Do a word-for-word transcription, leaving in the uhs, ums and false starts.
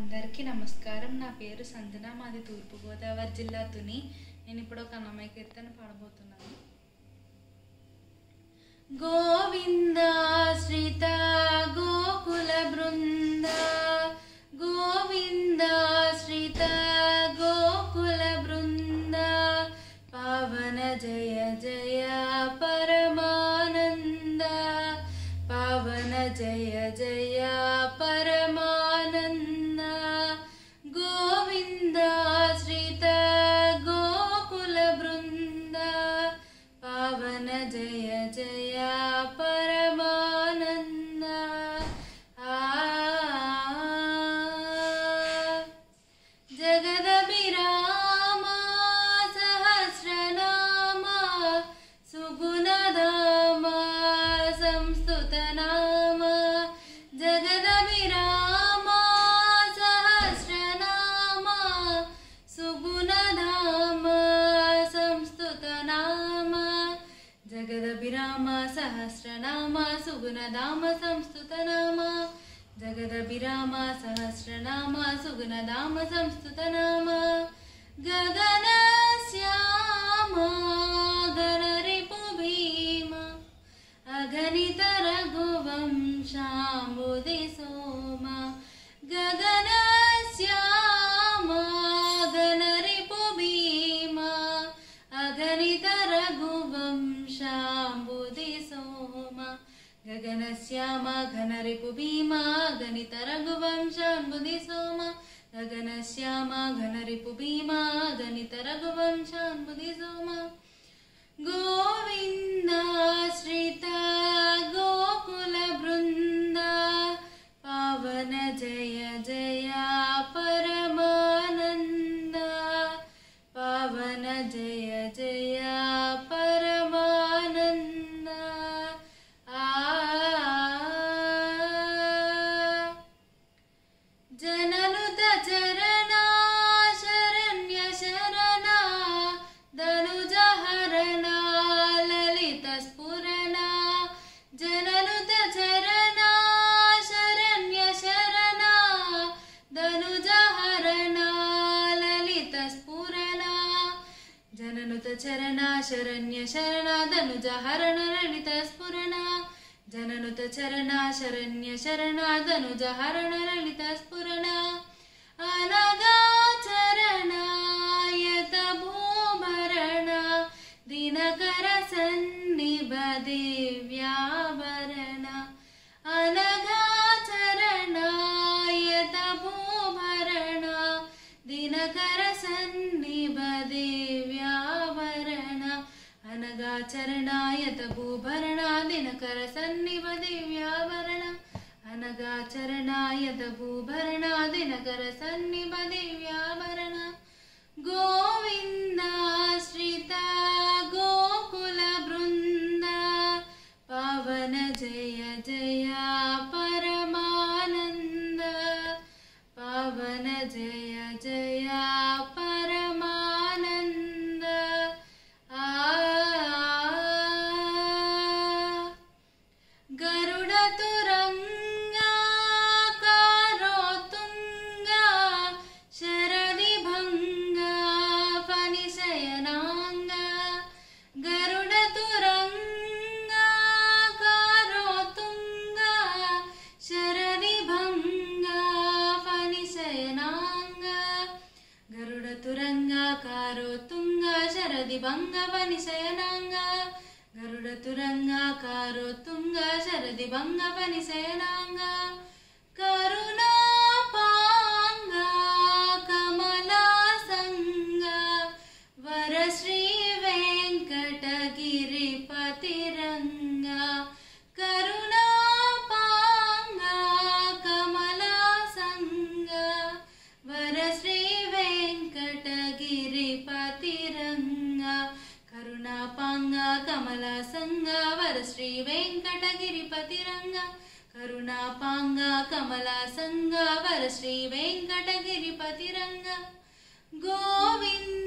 అందరికీ నమస్కారం. నా పేరు సంజన, మాది తూర్పుగోదావరి జిల్లా తుని. నేను ఇప్పుడు ఒక అన్నమయ్య కీర్తన పాడబోతున్నాను. గోవిందాశ్రిత గోకుల బృంద, గోవిందాశ్రిత గోకుల బృంద, పావన జయ జయ పరమానంద, పావన జయ జయ పరమానంద, గోవిందాశ్రిత గోకుల బృంద, పావన జయ జయ పరమానంద. ఆ జగదభిరామ సహస్రనామ, సుగుణధామ సంస్తుతనామ, జగదభిరామ సహస్రనామ, సుగుణధామ సంస్తుతనామ, జగదభిరామ సహస్రనామ, సుగుణధామ సంస్తుతనామ, జగదభిరామ సహస్రనామ, సుగుణధామ సంస్తుతనామ, గగనశ్యామ గణరిపు భీమ, అగణిత రఘువంశాంబుధి సోమ, గగనశ్యామ గణరిపు భీమ, అగణిత రఘువంశాంబుధి సోమ, గగనశ్యామ ఘనరిపు భీమ, గణిత రఘువంశాంబుధి సోమ, గగనశ్యామ ఘనరిపు భీమ, గణిత రఘువంశాంబుధి సోమ, గోవిందాశ్రిత గోకుల బృంద, పావన జయ జయ పరమానంద, పావన జయ జయ పరమానంద. ఆ జననుత చరణ శరణ్య శరణ, ధనుజ హరణ లలిత స్ఫురణ, జననుత చరణ శరణ్య శరణ, ధనుజ హరణ లలిత స్ఫురణ, జననుత చరణ శరణ్య శరణ, ధనుజ హరణ లలిత స్ఫురణ, జననుత చరణ శరణ్య శరణ, ధనుజ హరణ లలిత స్ఫురణ, అనగా చరణాయత భూభరణ, దినకర సన్నిభ దివ్యాభరణ, అనగా చరణాయత భూభరణ, దినకర సన్నిభ దివ్యాభరణ, అనగా చరణాయత భూభరణ, దినకర సన్నిభ దివ్యాభరణ, అనగా చరణాయత భూభరణ, దినకర సన్నిభ దివ్యాభరణ, గోవిందాశ్రిత గోకుల బృంద, పావన జయ జయ పరమానంద, పావన జయ జయ పరమానంద. ఆ గరుడ తురంగ కారోతుంగ, శరది భంగ ఫణిశయనాంగ, గరుడ తురంగ కారోతుంగ, శరది భంగ ఫణిశయనాంగ, గరుడ తురంగ కారోతుంగ, శరది భంగ ఫణిశయనాంగ, గరుడ తురంగ కారోతుంగ, శరది భంగ ఫణిశయనాంగ, కరుణాపాంగ కమలాసంగ, వరశ్రీ వెంకటగిరిపతిరంగ, కరుణాపాంగ కమలాసంగ, వరశ్రీ వెంకటగిరిపతిరంగ, కరుణాపాంగ కమలాసంగ, వరశ్రీ వెంకటగిరిపతిరంగ, కరుణాపాంగ కమలాసంగ, వరశ్రీ వెంకటగిరిపతిరంగ, గోవింద